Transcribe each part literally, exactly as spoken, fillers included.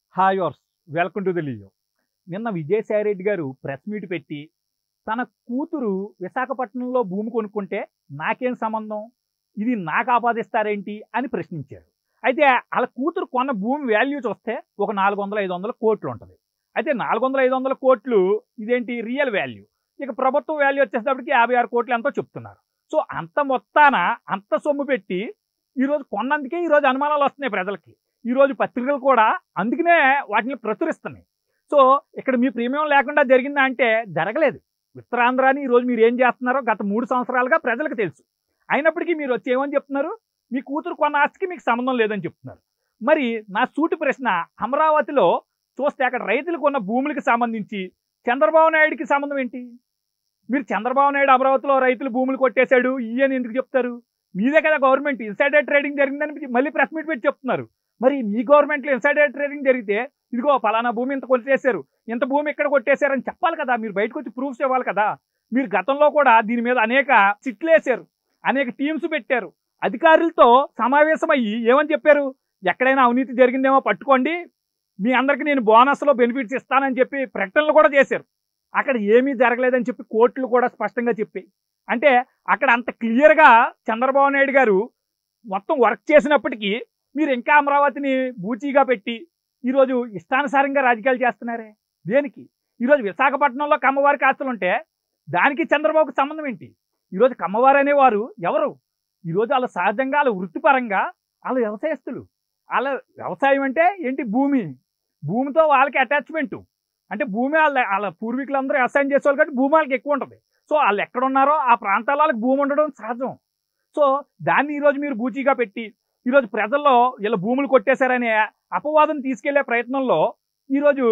Hi వర్స్ welcome to the Leo. నిన్న విజయసాయి రెడ్డి గారు ప్రెస్ మీట్ పెట్టి తన కూతురు విశాఖపట్నంలో భూమి కొనుక్కుంటే నాకేం సంబంధం, ఇది నాకు ఆపాదిస్తారేంటి అని ప్రశ్నించారు. అయితే వాళ్ళ కూతురు కొన్న భూమి వాల్యూ చూస్తే ఒక నాలుగు వందల ఐదు వందల కోట్లు ఉంటుంది. అయితే నాలుగు వందల ఐదు వందల కోట్లు ఇదేంటి రియల్ వాల్యూ, ఇక ప్రభుత్వ వాల్యూ వచ్చేటప్పటికి యాభై ఆరు కోట్లు ఎంతో చెప్తున్నారు. సో అంత మొత్తాన అంత సొమ్ము పెట్టి ఈరోజు కొన్నందుకే ఈరోజు అనుమానాలు వస్తున్నాయి ప్రజలకి. ఈరోజు పత్రికలు కూడా అందుకనే వాటిని ప్రచురిస్తున్నాయి. సో ఇక్కడ మీ ప్రీమియం లేకుండా జరిగిందా అంటే జరగలేదు. ఉత్తరాంధ్రాని ఈరోజు మీరు ఏం చేస్తున్నారో గత మూడు సంవత్సరాలుగా ప్రజలకు తెలుసు. అయినప్పటికీ మీరు వచ్చి ఏమని చెప్తున్నారు, మీ కూతురు కొన్న ఆస్తికి మీకు సంబంధం లేదని చెప్తున్నారు. మరి నా సూటి ప్రశ్న, అమరావతిలో చూస్తే అక్కడ రైతులకు ఉన్న భూములకు సంబంధించి చంద్రబాబు నాయుడికి సంబంధం ఏంటి? మీరు చంద్రబాబు నాయుడు అమరావతిలో రైతులు భూములు కొట్టేశాడు ఇయని ఎందుకు చెప్తారు? మీదే కదా గవర్నమెంట్ ఇన్సైడర్ ట్రేడింగ్ జరిగిందని మళ్ళీ ప్రెస్ మీట్ పెట్టి చెప్తున్నారు. మరి మీ గవర్నమెంట్లో ఇన్సైడర్ ట్రేడింగ్ జరిగితే ఇదిగో ఫలానా భూమి ఇంత కొట్టేశారు, ఇంత భూమి ఇక్కడ కొట్టేశారని చెప్పాలి కదా, మీరు బయటకు వచ్చి ప్రూఫ్స్ ఇవ్వాలి కదా. మీరు గతంలో కూడా దీని మీద అనేక సిట్లు వేశారు, అనేక టీమ్స్ పెట్టారు, అధికారులతో సమావేశమయ్యి ఏమని చెప్పారు, ఎక్కడైనా అవినీతి జరిగిందేమో పట్టుకోండి, మీ అందరికీ నేను బోనస్లో బెనిఫిట్స్ ఇస్తానని చెప్పి ప్రకటనలు కూడా చేశారు. అక్కడ ఏమీ జరగలేదని చెప్పి కోర్టులు కూడా స్పష్టంగా చెప్పాయి. అంటే అక్కడ అంత క్లియర్గా చంద్రబాబు నాయుడు గారు మొత్తం వర్క్ చేసినప్పటికీ మీరు ఇంకా అమరావతిని బూచీగా పెట్టి ఈరోజు ఇష్టానుసారంగా రాజకీయాలు చేస్తున్నారే దేనికి? ఈరోజు విశాఖపట్నంలో కమ్మవారికి ఆస్తులు ఉంటే దానికి చంద్రబాబుకి సంబంధం ఏంటి? ఈరోజు కమ్మవారు అనేవారు ఎవరు? ఈరోజు వాళ్ళ సహజంగా వాళ్ళ వృత్తిపరంగా వాళ్ళ వ్యవసాయస్తులు. వాళ్ళ వ్యవసాయం అంటే ఏంటి? భూమి. భూమితో వాళ్ళకి అటాచ్మెంటు. అంటే భూమి వాళ్ళ వాళ్ళ పూర్వీకులందరూ వ్యవసాయం చేసేవాళ్ళు కాబట్టి భూమి వాళ్ళకి ఎక్కువ ఉంటుంది. సో వాళ్ళు ఎక్కడున్నారో ఆ ప్రాంతాల వాళ్ళకి భూమి ఉండడం సహజం. సో దాన్ని ఈరోజు మీరు బూచీగా పెట్టి ఈరోజు ప్రజల్లో వీళ్ళ భూములు కొట్టేశారనే అపవాదం తీసుకెళ్లే ప్రయత్నంలో ఈరోజు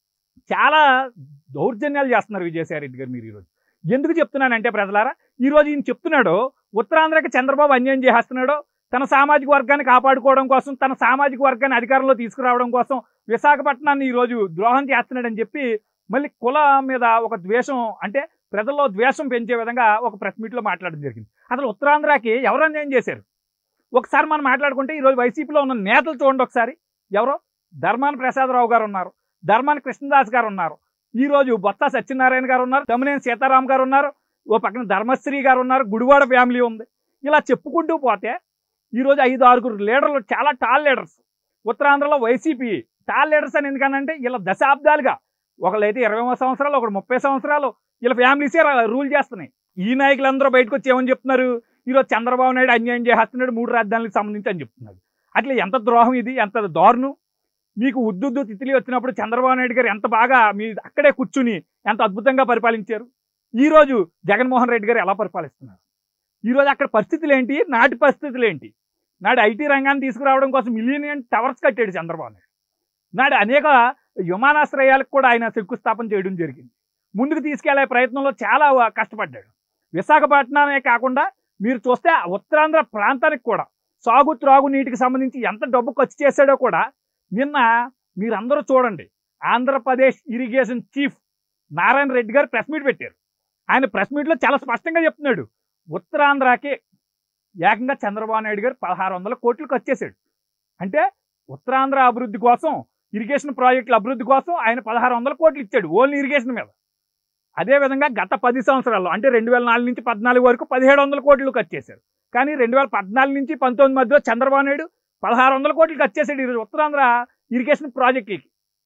చాలా దౌర్జన్యాలు చేస్తున్నారు విజయసాయి రెడ్డి గారు. మీరు ఈరోజు ఎందుకు చెప్తున్నానంటే ప్రజలారా, ఈరోజు ఈయన చెప్తున్నాడు ఉత్తరాంధ్రకి చంద్రబాబు అన్యాయం చేస్తున్నాడు, తన సామాజిక వర్గాన్ని కాపాడుకోవడం కోసం, తన సామాజిక వర్గాన్ని అధికారంలో తీసుకురావడం కోసం విశాఖపట్నాన్ని ఈరోజు ద్రోహం చేస్తున్నాడని చెప్పి మళ్ళీ కులం మీద ఒక ద్వేషం, అంటే ప్రజల్లో ద్వేషం పెంచే విధంగా ఒక ప్రెస్ మీట్లో మాట్లాడడం జరిగింది. అసలు ఉత్తరాంధ్రకి ఎవరు అన్యాయం చేశారు? ఒకసారి మనం మాట్లాడుకుంటే ఈరోజు వైసీపీలో ఉన్న నేతలు చూడండి ఒకసారి. ఎవరో ధర్మాన ప్రసాదరావు గారు ఉన్నారు, ధర్మాన కృష్ణదాస్ గారు ఉన్నారు, ఈరోజు బొత్స సత్యనారాయణ గారు ఉన్నారు, తమ్మినేని సీతారాం గారు ఉన్నారు, ఓ పక్కన ధర్మశ్రీ గారు ఉన్నారు, గుడివాడ ఫ్యామిలీ ఉంది. ఇలా చెప్పుకుంటూ పోతే ఈరోజు ఐదు ఆరుగురు లీడర్లు, చాలా టాల్ లీడర్స్ ఉత్తరాంధ్రలో వైసీపీ టాల్ లీడర్స్ అని ఎందుకనంటే ఇలా దశాబ్దాలుగా, ఒకళ్ళైతే ఇరవై సంవత్సరాలు, ఒకటి ముప్పై సంవత్సరాలు వీళ్ళ ఫ్యామిలీసే రూల్ చేస్తున్నాయి. ఈ నాయకులందరూ బయటకు వచ్చి ఏమని చెప్తున్నారు, ఈరోజు చంద్రబాబు నాయుడు అన్యాయం చేస్తున్నాడు మూడు రాజధానులకు సంబంధించి అని చెప్తున్నారు. అట్లా ఎంత ద్రోహం ఇది, ఎంత దారుణం. మీకు ఉద్దుద్దు తిత్తిలి వచ్చినప్పుడు చంద్రబాబు నాయుడు గారు ఎంత బాగా మీ అక్కడే కూర్చుని ఎంత అద్భుతంగా పరిపాలించారు. ఈరోజు జగన్మోహన్ రెడ్డి గారు ఎలా పరిపాలిస్తున్నారు? ఈరోజు అక్కడ పరిస్థితులు ఏంటి, నాటి పరిస్థితులు ఏంటి? నాడు ఐటీ రంగాన్ని తీసుకురావడం కోసం మిలియన్ టవర్స్ కట్టాడు చంద్రబాబు నాయుడు. నాడు అనేక విమానాశ్రయాలకు కూడా ఆయన శంకుస్థాపన చేయడం జరిగింది. ముందుకు తీసుకెళ్లే ప్రయత్నంలో చాలా కష్టపడ్డాడు. విశాఖపట్నమే కాకుండా మీరు చూస్తే ఉత్తరాంధ్ర ప్రాంతానికి కూడా సాగు త్రాగు నీటికి సంబంధించి ఎంత డబ్బు ఖర్చు చేశాడో కూడా నిన్న మీరందరూ చూడండి. ఆంధ్రప్రదేశ్ ఇరిగేషన్ చీఫ్ నారాయణ రెడ్డి గారు ప్రెస్ మీట్ పెట్టారు. ఆయన ప్రెస్ మీట్లో చాలా స్పష్టంగా చెప్తున్నాడు, ఉత్తరాంధ్రకి ఏకంగా చంద్రబాబు నాయుడు గారు పదహారు వందల కోట్లు ఖర్చు చేశాడు. అంటే ఉత్తరాంధ్ర అభివృద్ధి కోసం, ఇరిగేషన్ ప్రాజెక్టుల అభివృద్ధి కోసం ఆయన పదహారు వందల కోట్లు ఇచ్చాడు ఓన్లీ ఇరిగేషన్ మీద. అదేవిధంగా గత పది సంవత్సరాల్లో అంటే రెండు వేల నాలుగు నుంచి పద్నాలుగు వరకు పదిహేడు వందల కోట్లు ఖర్చు చేశారు. కానీ రెండు వేల పద్నాలుగు నుంచి పంతొమ్మిది మధ్యలో చంద్రబాబు నాయుడు పదహారు వందల కోట్లు ఖర్చు చేశాడు ఈరోజు ఉత్తరాంధ్ర ఇరిగేషన్ ప్రాజెక్టులకి.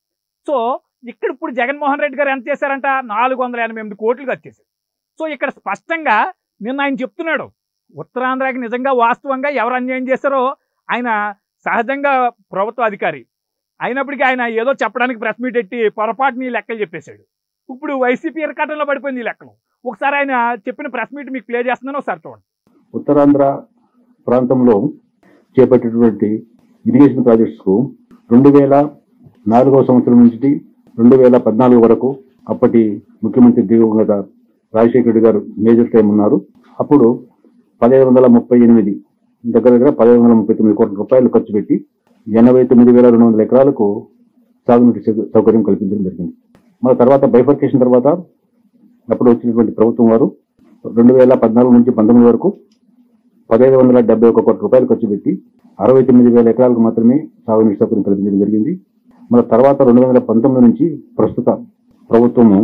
సో ఇక్కడ ఇప్పుడు జగన్మోహన్ రెడ్డి గారు ఎంత చేశారంట, నాలుగు వందల ఎనభై ఎనిమిది కోట్లు ఖర్చు చేశారు. సో ఇక్కడ స్పష్టంగా నిన్న ఆయన చెప్తున్నాడు, ఉత్తరాంధ్రకి నిజంగా వాస్తవంగా ఎవరు అన్యాయం చేశారో ఆయన సహజంగా ప్రభుత్వ అధికారి అయినప్పటికీ ఆయన ఏదో చెప్పడానికి ప్రెస్ మీట్ పెట్టి పొరపాటుని లెక్కలు చెప్పేశాడు. ఇప్పుడు వైసీపీ ఇరకాటంలో పడిపోయింది ఈ లెక్కలు. ఒకసారి ఆయన చెప్పిన ప్రెస్ మీట్ మీకు ప్లే చేస్తున్నాను, ఒకసారి చూడండి. ఉత్తరాంధ్ర ప్రాంతంలో చేపట్టేటువంటి ఇరిగేషన్ ప్రాజెక్ట్స్కు రెండు వేల నాలుగవ సంవత్సరం నుంచి రెండు వేల పద్నాలుగు వరకు అప్పటి ముఖ్యమంత్రి దివంగత రాజశేఖర రెడ్డి గారు మేజర్ టైం ఉన్నారు. అప్పుడు పదిహేను వందల ముప్పై ఎనిమిది దగ్గర దగ్గర పదిహేను వందల ముప్పై తొమ్మిది కోట్ల రూపాయలు ఖర్చు పెట్టి ఎనభై తొమ్మిది వేల రెండు వందల ఎకరాలకు సాగునీటి సౌకర్యం కల్పించడం జరిగింది. మన తర్వాత బైఫర్కేషన్ తర్వాత అప్పుడు వచ్చినటువంటి ప్రభుత్వం వారు రెండు వేల పద్నాలుగు నుంచి పంతొమ్మిది వరకు పదిహేను వందల డెబ్బై ఒక కోట్ల రూపాయలు ఖర్చు పెట్టి అరవై తొమ్మిది వేల ఎకరాలకు మాత్రమే సాగునీటి సౌకర్యం కల్పించడం జరిగింది. మన తర్వాత రెండు వందల పంతొమ్మిది నుంచి ప్రస్తుత ప్రభుత్వము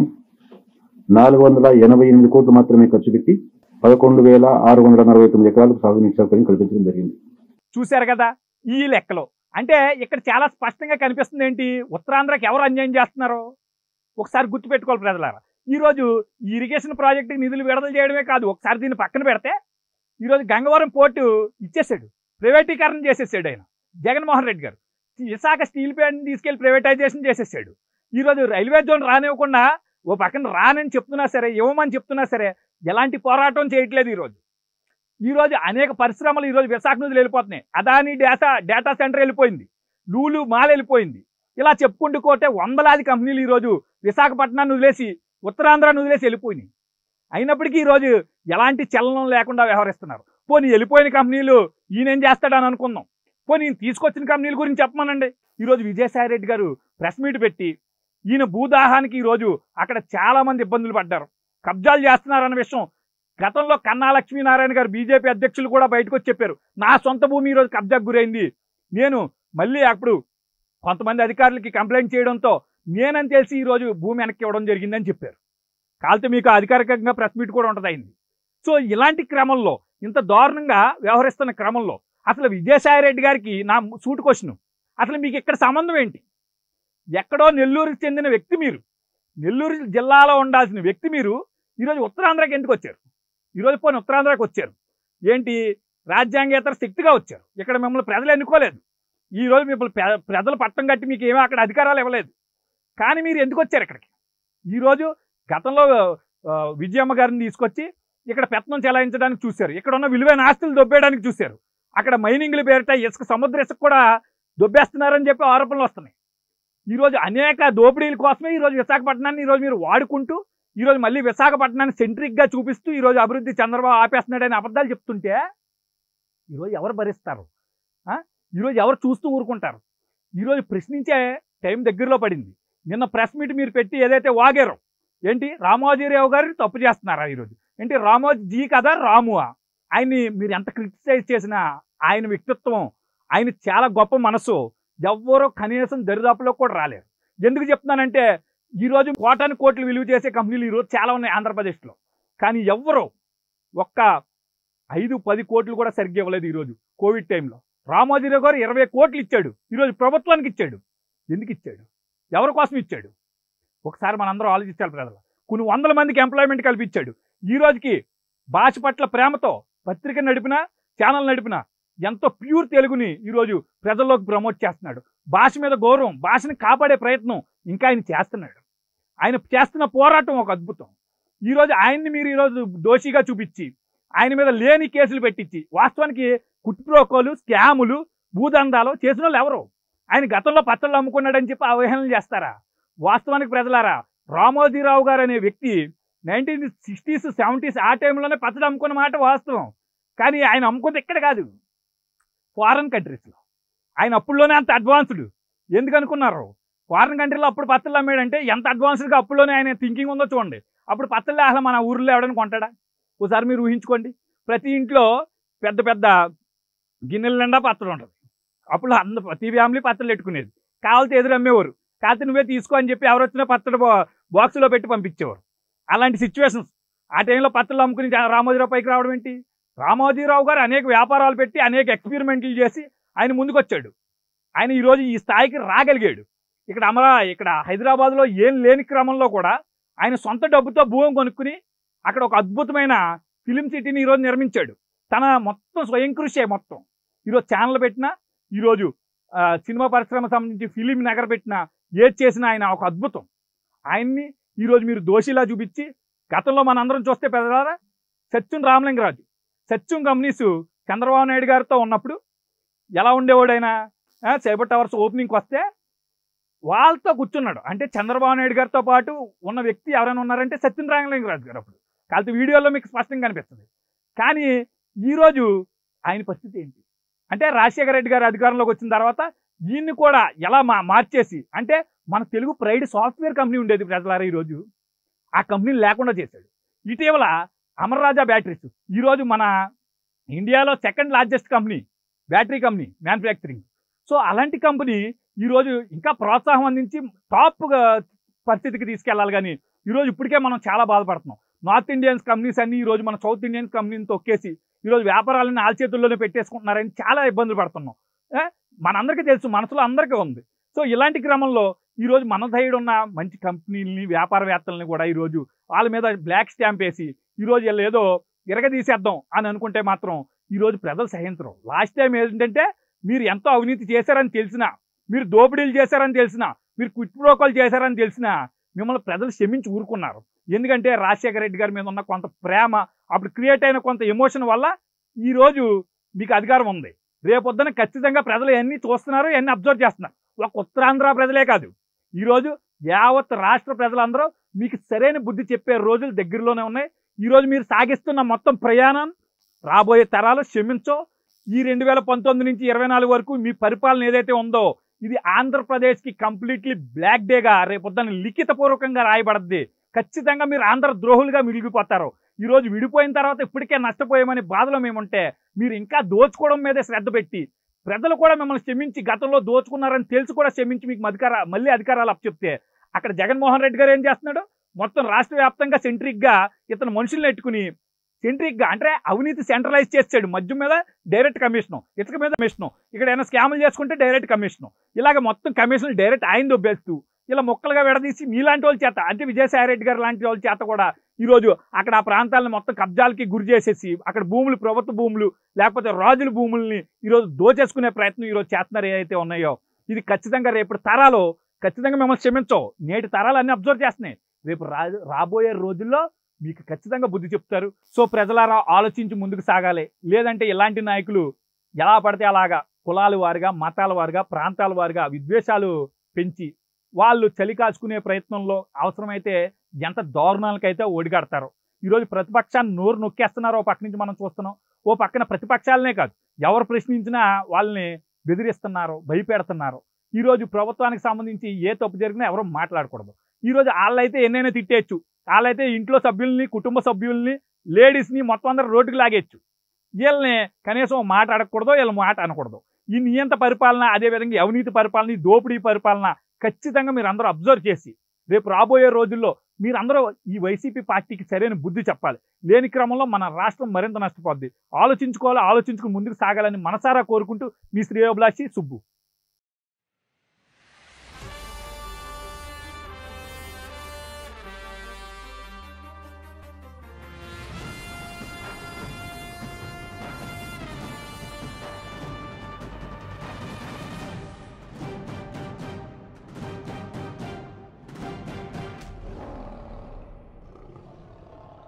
నాలుగు వందల ఎనభై ఎనిమిది కోట్లు మాత్రమే ఖర్చు పెట్టి పదకొండు వేల ఆరు వందల నలభై తొమ్మిది ఎకరాలకు సాగునీటి సౌకర్యం కల్పించడం జరిగింది. చూశారు కదా ఈ లెక్కలో. అంటే ఇక్కడ చాలా స్పష్టంగా కనిపిస్తుంది ఏంటి, ఉత్తరాంధ్రకి ఎవరు అన్యాయం చేస్తున్నారో ఒకసారి గుర్తుపెట్టుకోవాలి ప్రజలారా. ఈరోజు ఈ ఇరిగేషన్ ప్రాజెక్టుకి నిధులు విడుదల చేయడమే కాదు, ఒకసారి దీన్ని పక్కన పెడితే ఈరోజు గంగవరం పోర్టు ఇచ్చేసాడు, ప్రైవేటీకరణ చేసేసాడు ఆయన జగన్మోహన్ రెడ్డి గారు. విశాఖ స్టీల్ ప్లాంట్ని తీసుకెళ్లి ప్రైవేటైజేషన్ చేసేసాడు. ఈరోజు రైల్వే జోన్ రానివ్వకుండా ఓ పక్కన రానని చెప్తున్నా సరే, ఇవ్వమని చెప్తున్నా సరే ఎలాంటి పోరాటం చేయట్లేదు. ఈరోజు ఈరోజు అనేక పరిశ్రమలు ఈరోజు విశాఖ నుంచి వెళ్ళిపోతున్నాయి. అదాని డేటా డేటా సెంటర్ వెళ్ళిపోయింది, లూలు మాల్ వెళ్ళిపోయింది. ఇలా చెప్పుకుంటూ కోటే వందలాది కంపెనీలు ఈరోజు విశాఖపట్నాన్ని వదిలేసి ఉత్తరాంధ్రాన్ని వదిలేసి వెళ్ళిపోయినాయి. అయినప్పటికీ ఈరోజు ఎలాంటి చలనం లేకుండా వ్యవహరిస్తున్నారు. పోనీ వెళ్ళిపోయిన కంపెనీలు ఈయనేం చేస్తాడని అనుకుందాం, పోనీ ఈయన తీసుకొచ్చిన కంపెనీల గురించి చెప్పమనండి. ఈరోజు విజయసాయి రెడ్డి గారు ప్రెస్ మీట్ పెట్టి ఈయన భూదాహానికి ఈరోజు అక్కడ చాలామంది ఇబ్బందులు పడ్డారు, కబ్జాలు చేస్తున్నారన్న విషయం గతంలో కన్నా లక్ష్మీనారాయణ గారు బీజేపీ అధ్యక్షులు కూడా బయటకు వచ్చి చెప్పారు. నా సొంత భూమి ఈరోజు కబ్జాకు గురైంది, నేను మళ్ళీ అప్పుడు కొంతమంది అధికారులకి కంప్లైంట్ చేయడంతో నేనని తెలిసి ఈరోజు భూమి వెనక్కి ఇవ్వడం జరిగిందని చెప్పారు. కాకపోతే మీకు అధికారికంగా ప్రెస్ మీట్ కూడా ఉంటుంది అయింది. సో ఇలాంటి క్రమంలో ఇంత దారుణంగా వ్యవహరిస్తున్న క్రమంలో అసలు విజయసాయి రెడ్డి గారికి నా సూటు క్వశ్చన్, అసలు మీకు ఇక్కడ సంబంధం ఏంటి? ఎక్కడో నెల్లూరుకి చెందిన వ్యక్తి మీరు, నెల్లూరు జిల్లాలో ఉండాల్సిన వ్యక్తి మీరు ఈరోజు ఉత్తరాంధ్రకి ఎందుకు వచ్చారు? ఈరోజు పోనీ ఉత్తరాంధ్రకి వచ్చారు ఏంటి, రాజ్యాంగేతర శక్తిగా వచ్చారు. ఇక్కడ మిమ్మల్ని ప్రజలు ఎన్నుకోలేదు. ఈరోజు మిమ్మల్ని ప్రజలు పట్టం కట్టి మీకు ఏమీ అక్కడ అధికారాలు ఇవ్వలేదు. కానీ మీరు ఎందుకు వచ్చారు ఇక్కడికి? ఈరోజు గతంలో విజయమ్మ గారిని తీసుకొచ్చి ఇక్కడ పెత్తనం చెలాయించడానికి చూశారు, ఇక్కడ ఉన్న విలువైన ఆస్తులు దొబ్బేయడానికి చూశారు. అక్కడ మైనింగ్లు పేరిట ఇసుక సముద్ర ఇసుక కూడా దొబ్బేస్తున్నారని చెప్పి ఆరోపణలు వస్తున్నాయి. ఈరోజు అనేక దోపిడీల కోసమే ఈరోజు విశాఖపట్నాన్ని ఈరోజు మీరు వాడుకుంటూ ఈరోజు మళ్ళీ విశాఖపట్నాన్ని సెంట్రిక్గా చూపిస్తూ ఈరోజు అభివృద్ధి చంద్రబాబు ఆపేస్తున్నాడని అబద్ధాలు చెప్తుంటే ఈరోజు ఎవరు భరిస్తారు? ఈరోజు ఎవరు చూస్తూ ఊరుకుంటారు? ఈరోజు ప్రశ్నించే టైం దగ్గరలో పడింది. నిన్న ప్రెస్ మీట్ మీరు పెట్టి ఏదైతే వాగారో ఏంటి, రామోజీరావు గారిని తప్పు చేస్తున్నారా? ఈరోజు ఏంటి రామోజీ జీ కదా రామువా? ఆయన్ని మీరు ఎంత క్రిటిసైజ్ చేసినా ఆయన వ్యక్తిత్వం, ఆయన చాలా గొప్ప మనసు ఎవ్వరో కనీసం దరిదాపులో కూడా రాలేరు. ఎందుకు చెప్తున్నానంటే ఈరోజు కోటాను కోట్లు విలువ చేసే కంపెనీలు ఈరోజు చాలా ఉన్నాయి ఆంధ్రప్రదేశ్లో, కానీ ఎవ్వరో ఒక్క ఐదు పది కోట్లు కూడా సరిగ్గా ఇవ్వలేదు. ఈరోజు కోవిడ్ టైంలో రామోజీరావు గారు ఇరవై కోట్లు ఇచ్చాడు, ఈరోజు ప్రభుత్వానికి ఇచ్చాడు. ఎందుకు ఇచ్చాడు? ఎవరి కోసం ఇచ్చాడు? ఒకసారి మనందరూ ఆలోచించాలి ప్రజలు. కొన్ని వందల మందికి ఎంప్లాయ్మెంట్ కల్పించాడు. ఈ రోజుకి భాష పట్ల ప్రేమతో పత్రిక నడిపినా ఛానల్ నడిపినా ఎంతో ప్యూర్ తెలుగుని ఈరోజు ప్రజల్లోకి ప్రమోట్ చేస్తున్నాడు. భాష మీద గౌరవం, భాషని కాపాడే ప్రయత్నం ఇంకా ఆయన చేస్తున్నాడు. ఆయన చేస్తున్న పోరాటం ఒక అద్భుతం. ఈరోజు ఆయన్ని మీరు ఈరోజు దోషిగా చూపించి ఆయన మీద లేని కేసులు పెట్టించి వాస్తవానికి కుట్రోకోలు, స్కాములు, భూదందాలు చేసిన వాళ్ళు ఎవరు? ఆయన గతంలో పచ్చళ్ళు అమ్ముకున్నాడని చెప్పి అవహేళన చేస్తారా? వాస్తవానికి ప్రజలారా, రామోజీరావు గారు అనే వ్యక్తి నైన్టీన్ సిక్స్టీస్ సెవెంటీస్ ఆ టైంలోనే పచ్చడి అమ్ముకున్న మాట వాస్తవం. కానీ ఆయన అమ్ముకుంది ఇక్కడ కాదు, ఫారెన్ కంట్రీస్లో. ఆయన అప్పుల్లోనే అంత అడ్వాన్స్డ్. ఎందుకు అనుకున్నారు? ఫారెన్ కంట్రీలో అప్పుడు పచ్చళ్ళు అమ్మాడంటే ఎంత అడ్వాన్స్డ్గా అప్పుల్లోనే ఆయన థింకింగ్ ఉందో చూడండి. అప్పుడు పచ్చళ్ళు అసలు మన ఊర్లో ఎవడని కొంటాడా? ఒకసారి మీరు ఊహించుకోండి. ప్రతి ఇంట్లో పెద్ద పెద్ద గిన్నెల నిండా పచ్చడి ఉంటుంది. అప్పుడు అంద ప్రతి ఫ్యామిలీ పచ్చళ్ళు పెట్టుకునేది. కావాలితే ఎదురు అమ్మేవారు, కాకపోతే నువ్వే తీసుకో అని చెప్పి ఎవరు వచ్చినా పచ్చడి బాక్సులో పెట్టి పంపించేవారు. అలాంటి సిచ్యువేషన్స్ ఆ టైంలో పచ్చళ్ళు అమ్ముకుని రామోజీరావు పైకి రావడం ఏంటి? రామోజీరావు గారు అనేక వ్యాపారాలు పెట్టి అనేక ఎక్స్పెరిమెంట్లు చేసి ఆయన ముందుకు వచ్చాడు. ఆయన ఈరోజు ఈ స్థాయికి రాగలిగాడు. ఇక్కడ అమరా ఇక్కడ హైదరాబాద్లో ఏం లేని క్రమంలో కూడా ఆయన సొంత డబ్బుతో భూమి కొనుక్కుని అక్కడ ఒక అద్భుతమైన ఫిలిం సిటీని ఈరోజు నిర్మించాడు. తన మొత్తం స్వయం కృషి మొత్తం ఈరోజు ఛానల్ పెట్టినా, ఈరోజు సినిమా పరిశ్రమ సంబంధించి ఫిలిం నగర్ పెట్టినా, ఏది చేసినా ఆయన ఒక అద్భుతం. ఆయన్ని ఈరోజు మీరు దోషిలా చూపించి గతంలో మనందరం చూస్తే పెద్దలారా సత్యం రామలింగరాజు సత్యం కంపెనీస్ చంద్రబాబు నాయుడు గారితో ఉన్నప్పుడు ఎలా ఉండేవాడైనా సైబర్ టవర్స్ ఓపెనింగ్కి వస్తే వాళ్ళతో కూర్చున్నాడు. అంటే చంద్రబాబు నాయుడు గారితో పాటు ఉన్న వ్యక్తి ఎవరైనా ఉన్నారంటే సత్యం రామలింగరాజు గారు. అప్పుడు కాకపోతే వీడియోలో మీకు స్పష్టంగా కనిపిస్తుంది. కానీ ఈరోజు ఆయన పరిస్థితి ఏంటి అంటే రాజశేఖర రెడ్డి గారు అధికారంలోకి వచ్చిన తర్వాత దీన్ని కూడా ఎలా మా మార్చేసి అంటే మన తెలుగు ప్రైడ్ సాఫ్ట్వేర్ కంపెనీ ఉండేది ప్రజలారా, ఈరోజు ఆ కంపెనీని లేకుండా చేశాడు. ఇటీవల అమర్రాజా బ్యాటరీస్ ఈరోజు మన ఇండియాలో second largest company, battery company manufacturing. So అలాంటి కంపెనీ ఈరోజు ఇంకా ప్రోత్సాహం అందించి టాప్ పరిస్థితికి తీసుకెళ్ళాలి. కానీ ఈరోజు ఇప్పటికే మనం చాలా బాధపడుతున్నాం. నార్త్ ఇండియన్స్ కంపెనీస్ అన్ని ఈరోజు మన సౌత్ ఇండియన్స్ కంపెనీని తొక్కేసి ఈరోజు వ్యాపారాలను ఆల్ చేతుల్లోనే పెట్టేసుకుంటున్నారని చాలా ఇబ్బందులు పడుతున్నాం. మనందరికీ తెలుసు, మనసులో అందరికీ ఉంది. సో ఇలాంటి క్రమంలో ఈరోజు మన సైడ్ ఉన్న మంచి కంపెనీలని, వ్యాపారవేత్తలని కూడా ఈరోజు వాళ్ళ మీద బ్లాక్ స్టాంప్ వేసి ఈరోజు వీళ్ళు ఏదో ఇరగదీసేద్దాం అని అనుకుంటే మాత్రం ఈరోజు ప్రజలు సహించరు. లాస్ట్ టైం ఏంటంటే మీరు ఎంతో అవినీతి చేశారని తెలిసినా, మీరు దోపిడీలు చేశారని తెలిసినా, మీరు క్విట్ ప్రోకోలు చేశారని తెలిసినా మిమ్మల్ని ప్రజలు క్షమించి ఊరుకున్నారు. ఎందుకంటే రాజశేఖర రెడ్డి గారి మీద ఉన్న కొంత ప్రేమ, అప్పుడు క్రియేట్ అయిన కొంత ఎమోషన్ వల్ల ఈరోజు మీకు అధికారం ఉంది. రేపొద్దున ఖచ్చితంగా ప్రజలు ఎన్ని చూస్తున్నారు, ఎన్ని అబ్జర్వ్ చేస్తున్నారు. ఒక ఉత్తరాంధ్ర ప్రజలే కాదు, ఈరోజు యావత్ రాష్ట్ర ప్రజలందరూ మీకు సరైన బుద్ధి చెప్పే రోజులు దగ్గరలోనే ఉన్నాయి. ఈరోజు మీరు సాగిస్తున్న మొత్తం ప్రయాణం రాబోయే తరాలు క్షమించో. ఈ రెండు వేల పంతొమ్మిది నుంచి ఇరవై నాలుగు వరకు మీ పరిపాలన ఏదైతే ఉందో ఇది ఆంధ్రప్రదేశ్కి కంప్లీట్లీ బ్లాక్ డేగా రేపొద్దున లిఖితపూర్వకంగా రాయబడద్ది. ఖచ్చితంగా మీరు ఆంధ్ర ద్రోహులుగా మిగిలిపోతారు. ఈరోజు విడిపోయిన తర్వాత ఇప్పటికే నష్టపోయామని బాధలో మేముంటే మీరు ఇంకా దోచుకోవడం మీదే శ్రద్ధ పెట్టి, ప్రజలు కూడా మిమ్మల్ని క్షమించి గతంలో దోచుకున్నారని తెలిసి కూడా క్షమించి మీకు అధికార మళ్ళీ అధికారాలు అప్పచెప్తే అక్కడ జగన్మోహన్ రెడ్డి గారు ఏం చేస్తున్నాడు? మొత్తం రాష్ట్ర వ్యాప్తంగా సెంట్రిక్గా ఇతను మనుషులను ఎట్టుకుని సెంట్రిక్గా అంటే అవినీతి సెంట్రలైజ్ చేసాడు. మద్యం మీద డైరెక్ట్ కమిషను, ఇసుక మీద కమిషను, ఇక్కడ ఏమైనా స్కాములు చేసుకుంటే డైరెక్ట్ కమిషను, ఇలాగ మొత్తం కమిషన్లు డైరెక్ట్ ఆయన దొబ్బేస్తూ ఇలా మొక్కలుగా విడదీసి మీలాంటి వాళ్ళ చేత, అంటే విజయసాయి రెడ్డి గారు లాంటి వాళ్ళ చేత కూడా ఈరోజు అక్కడ ఆ ప్రాంతాలను మొత్తం కబ్జాలకి గురి చేసేసి అక్కడ భూములు, ప్రభుత్వ భూములు లేకపోతే రాజుల భూముల్ని ఈరోజు దోచేసుకునే ప్రయత్నం ఈరోజు చేస్తున్నారు ఏవైతే ఉన్నాయో. ఇది ఖచ్చితంగా రేపు తరాలు ఖచ్చితంగా మిమ్మల్ని క్షమించవు. నేటి తరాలు అన్ని అబ్జర్వ్ చేస్తున్నాయి. రేపు రా రాబోయే రోజుల్లో మీకు ఖచ్చితంగా బుద్ధి చెప్తారు. సో ప్రజలారా ఆలోచించి ముందుకు సాగాలి. లేదంటే ఇలాంటి నాయకులు ఎలా పడితే అలాగా కులాల వారిగా, మతాల వారిగా, ప్రాంతాల వారిగా విద్వేషాలు పెంచి వాళ్ళు చలి కాచుకునే ప్రయత్నంలో అవసరమైతే ఎంత దారుణాలకైతే ఒడిగడతారు. ఈరోజు ప్రతిపక్షాన్ని నోరు నొక్కేస్తున్నారు. ఓ పక్క నుంచి మనం చూస్తున్నాం. ఓ పక్కన ప్రతిపక్షాలనే కాదు, ఎవరు ప్రశ్నించినా వాళ్ళని బెదిరిస్తున్నారు, భయపెడుతున్నారు. ఈరోజు ప్రభుత్వానికి సంబంధించి ఏ తప్పు జరిగినా ఎవరు మాట్లాడకూడదు. ఈరోజు వాళ్ళైతే ఎన్నైనా తిట్టేయచ్చు, వాళ్ళైతే ఇంట్లో సభ్యుల్ని, కుటుంబ సభ్యుల్ని, లేడీస్ని మొత్తం అందరూ రోడ్డుకు లాగేయచ్చు. వీళ్ళని కనీసం మాట అడగకూడదు, వీళ్ళ మాట అనకూడదు. ఈ నియంత పరిపాలన, అదేవిధంగా అవినీతి పరిపాలన, దోపిడీ పరిపాలన ఖచ్చితంగా మీరు అందరూ అబ్జర్వ్ చేసి రేపు రాబోయే రోజుల్లో మీరందరూ ఈ వైసీపీ పార్టీకి సరైన బుద్ధి చెప్పాలి. లేని క్రమంలో మన రాష్ట్రం మరింత నష్టపోద్ది. ఆలోచించుకోవాలి, ఆలోచించుకుని ముందుకు సాగాలని మనసారా కోరుకుంటూ మీ శ్రేయోభిలాషి సుబ్బు.